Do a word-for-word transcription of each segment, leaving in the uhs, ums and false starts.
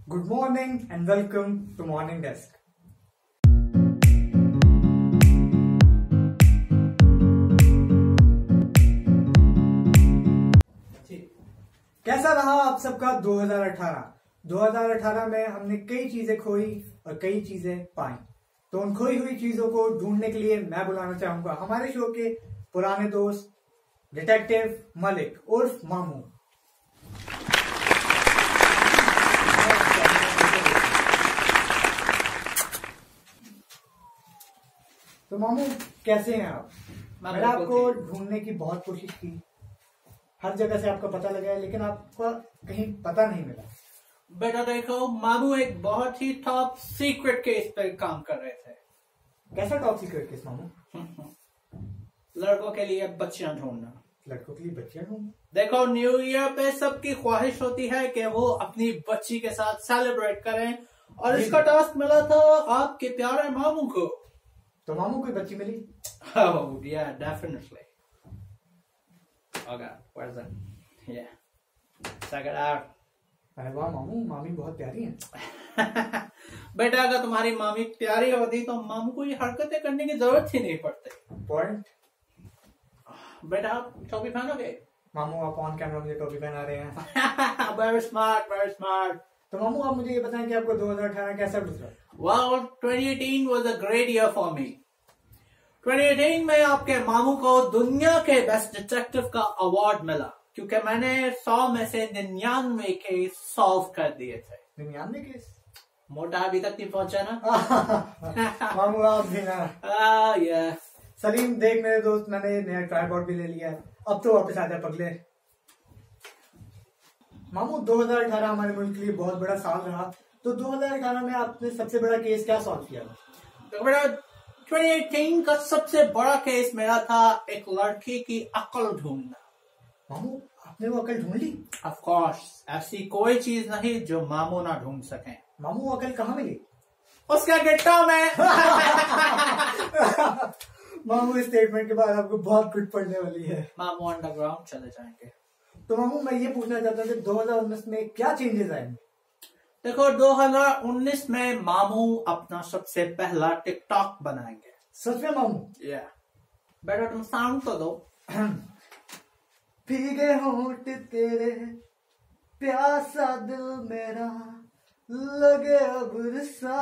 Good morning and welcome to Morning Desk. कैसा रहा आप सबका दो हज़ार अठारह? दो हज़ार अठारह में हमने कई चीजें खोई और कई चीजें पाई। तो उन खोई हुई चीजों को ढूंढने के लिए मैं बुलाना चाहूंगा हमारे शो के पुराने दोस्त डिटेक्टिव मलिक उर्फ मामू। तो मामू कैसे हैं आप? मैंने आपको ढूंढने की बहुत कोशिश की, हर जगह से आपका पता लगा है, लेकिन आपका कहीं पता नहीं मिला। बेटा देखो, मामू एक बहुत ही टॉप सीक्रेट केस पर काम कर रहे थे। कैसा टॉप सीक्रेट केस मामू? लड़कों के लिए बच्चियां ढूंढना। लड़कों के लिए बच्चियां ढूंढना? देखो, न्यू ईयर पे सबकी ख्वाहिश होती है कि वो अपनी बच्ची के साथ सेलिब्रेट करें, और इसका टास्क मिला था आपके प्यारे मामू को। तो मामू कोई बच्ची मिली? Oh yeah, definitely. Okay, where's that? Yeah. Check it out. अरे वाह मामू, मामी बहुत प्यारी हैं। बेटा अगर तुम्हारी मामी प्यारी होती तो मामू को ये हरकतें करने की जरूरत ही नहीं पड़ती। पॉइंट। बेटा आप टोपी पहनोगे? मामू आप ऑन कैमरा मुझे टोपी पहना रहे हैं। Very smart, very smart. तो मामू आप मुझे ये बताएं कि आपको दो हज़ार अठारह कैसा गुजरा? Well, twenty eighteen was a great year for me. twenty eighteen में आपके मामू को दुनिया के बेस्ट डिटेक्टिव का अवार्ड मिला, क्योंकि मैंने सौ में से निन्यानवे केस सॉल्व कर दिए थे। निन्यानवे केस? मोटा अभी तक नहीं पहुंचा ना। मामू आप भी ना। आ, yeah. सलीम देख मेरे दोस्त, मैंने नया ट्राइपॉड भी ले लिया है, अब तो वापस आ जा पगले। मामू दो हज़ार अठारह हमारे मुल्क के लिए बहुत बड़ा साल रहा, तो दो हज़ार अठारह में आपने सबसे बड़ा केस क्या सॉल्व किया? तो बेटा twenty eighteen का सबसे बड़ा केस मेरा था एक लड़की की अकल ढूंढना। मामू आपने वो अकल ढूंढ ली? Of course, ऐसी कोई चीज नहीं जो मामू ना ढूंढ सके। मामू वो अकल कहाँ मिली? उसका गिट्टा में। मामू इस स्टेटमेंट के बाद आपको बहुत कुछ पड़ने वाली है। मामू अंडरग्राउंड चले जाएंगे। तो मामू मैं ये पूछना चाहता हूँ कि दो हज़ार उन्नीस में क्या चेंजेस आएंगे? देखो, दो हज़ार उन्नीस में मामू अपना सबसे पहला टिकटॉक बनाएंगे। सच में मामू? yeah. बेटा तुम साउंड तो दो। भीगे होंठ तेरे, प्यासा दिल मेरा, लगे अब सा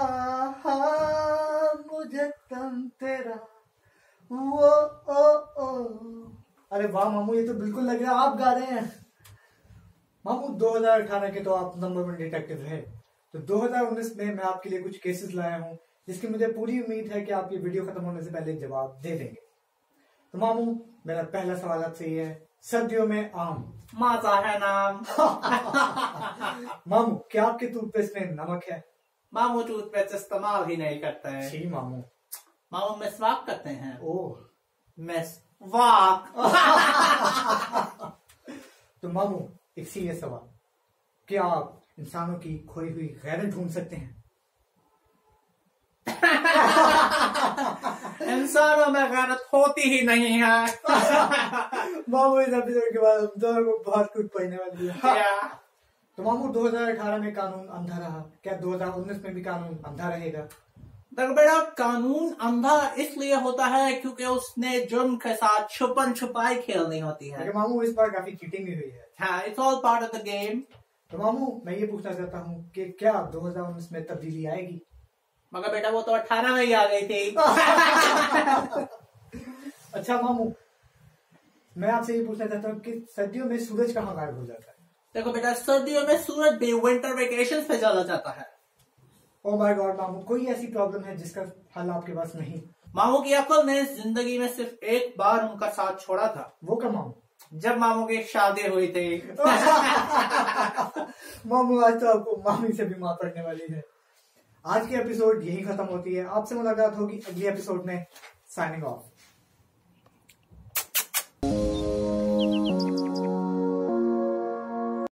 मुझे तम तेरा, वो ओ ओ। अरे वाह मामू, ये तो बिल्कुल लग रहा है आप गा रहे हैं। मामू दो हज़ार अठारह के तो आप नंबर वन डिटेक्टिव है, तो दो हज़ार उन्नीस में मैं आपके लिए कुछ केसेस लाया हूँ, जिसकी मुझे पूरी उम्मीद है कि आप ये वीडियो खत्म होने से पहले जवाब दे देंगे। तो मामू मेरा पहला सवाल आपसे ये है, सर्दियों में आम माता है नाम। मामू क्या आपके टूथपेस्ट में नमक है? मामू टूथपेस्ट इस्तेमाल ही नहीं करते हैं। जी मामू। मामू मिसवाक करते हैं। ओह मिसवाक। तो मामू एक सीरियस सवाल, क्या आप इंसानों की खोई हुई गैरत ढूंढ सकते हैं? इंसानों में गैरत होती ही नहीं है। मामू इस एपिसोड के बाद हम दोनों को बहुत कुछ पढ़ने वाली है। yeah. तो मामू दो हज़ार अठारह में कानून अंधा रहा, क्या दो हज़ार उन्नीस में भी कानून अंधा रहेगा? देखो बेटा, कानून अंधा इसलिए होता है क्योंकि उसने जुर्म के साथ छुपन छुपाई खेलनी होती है। मामू इस बार काफी चीटिंग भी हुई है। हाँ, it's all part of the game. तो मामू मैं ये पूछना चाहता हूँ कि क्या दो हज़ार उन्नीस में तब्दीली आएगी? मगर बेटा वो तो अठारह में ही आ गई थी। अच्छा मामू मैं आपसे ये पूछना चाहता हूँ कि सर्दियों में सूरज कहाँ गायब हो जाता है? देखो बेटा, सर्दियों में सूरज भी विंटर वेकेशन पे चला जाता है। ओ माय गॉड मामू, कोई ऐसी प्रॉब्लम है जिसका हल आपके पास नहीं? मामू की अकल ने जिंदगी में सिर्फ एक बार उनका साथ छोड़ा था। वो क्या मामू? जब मामू की शादी हुई थी। मामू आज तो आपको मामी से भी मार पड़ने वाली है। आज की एपिसोड यही खत्म होती है, आपसे मुलाकात होगी अगली एपिसोड में। Signing of.